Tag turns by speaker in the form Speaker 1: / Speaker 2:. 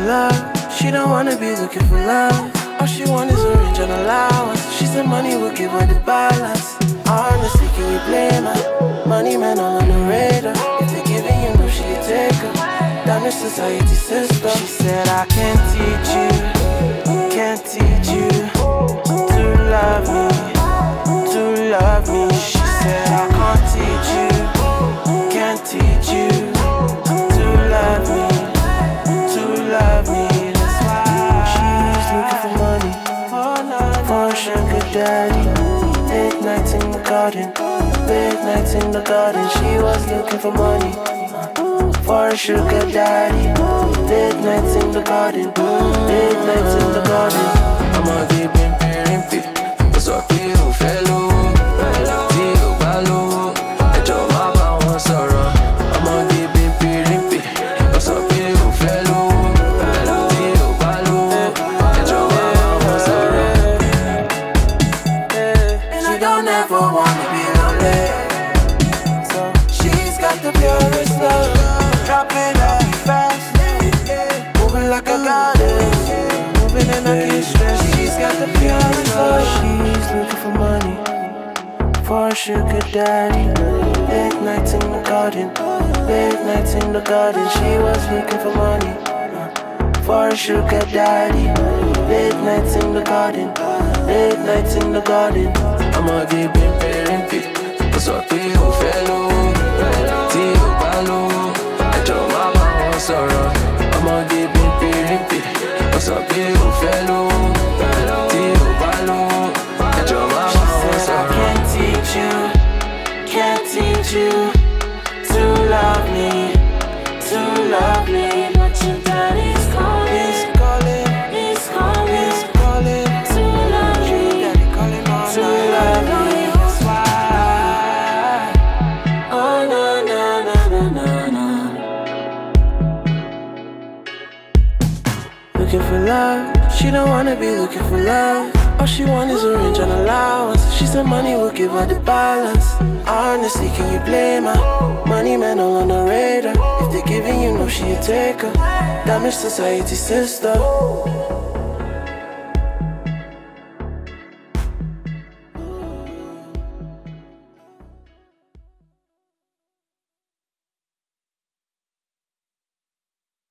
Speaker 1: love, she don't wanna be looking for love. All she want is a range and allowance. She said money will give her the balance. Honestly, can you blame her? Money man all on the radar. If they giving you no, she a taker. Damage society sister. She said I can't teach you to love me, to love me. She said I can't teach you to love me, to love me. That's why she's looking for money, for a sugar daddy. Late nights in the garden, late nights in the garden. She was looking for money, for a sugar daddy. Late nights in the garden, late nights in the garden.
Speaker 2: I'm a deep in Pirimpi, but so feel fellow. Feel ballow, and your mama wants sorrow. I'm a deep in Pirimpi, but so feel fellow. Feel ballow, and your mama wants sorrow.
Speaker 1: She don't ever wanna be lonely, so she's got the purest love. Dropping up fast, moving like a goddess, moving in a stress. She's got the purest love. She's looking for money, for a sugar daddy. Late nights in the garden, late nights in the garden. She was looking for money, for a sugar daddy. Late nights in the garden, late nights in the garden.
Speaker 2: I'm a deep in Pirimpi, but so feel fellow. Feel ballow, and your mama wants sorrow. I'm a deep in Pirimpi, but so feel fellow. Feel ballow, and your mama wants sorrow.
Speaker 1: I can't teach you to love me, to love me. But your daddy's calling, he's calling, he's calling, he's calling to love me, daddy calling on to love me. That's why. Oh na na na na na na. Looking for love, she don't wanna be looking for love. All she want is a range and allowance. She said money will give her the balance. Honestly, can you blame her? Money man all on the radar. If they giving you no, she a taker. Damage society sister.